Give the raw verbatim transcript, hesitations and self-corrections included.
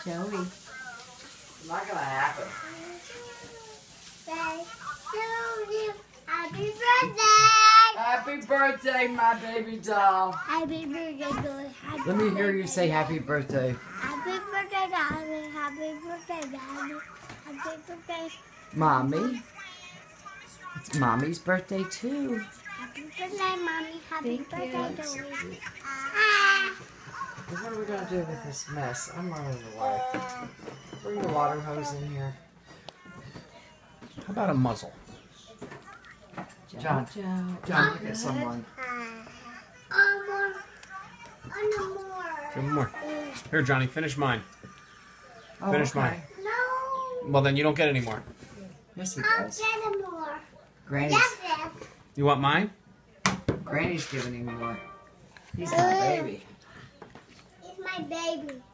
Joey. It's not gonna happen. Happy birthday! Happy birthday, my baby doll. Happy birthday, happy Let me hear you birthday. say happy birthday. Happy birthday, darling. Happy birthday, daddy. Happy birthday. Mommy. It's Mommy's birthday too. Happy birthday, mommy. Happy Thank birthday, you. Joey. Ah. What are we gonna do with this mess? I'm running away. Bring the water hose in here. How about a muzzle? John, Joe. John, look at someone. Oh, more. Oh, no more. Give me more. Here, Johnny, finish mine. Oh, Finish okay. mine. No. Well, then you don't get any more. Yes, he I'll does. get more. Granny's, Yes, yes. You want mine? Granny's giving him more. He's my baby. It's my baby.